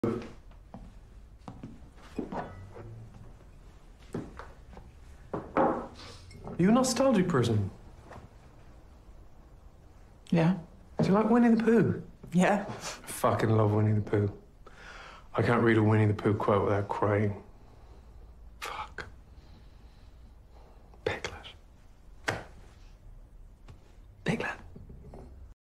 You a nostalgic person? Yeah. Do you like Winnie the Pooh? Yeah. I fucking love Winnie the Pooh. I can't read a Winnie the Pooh quote without crying. Fuck. Piglet. Piglet.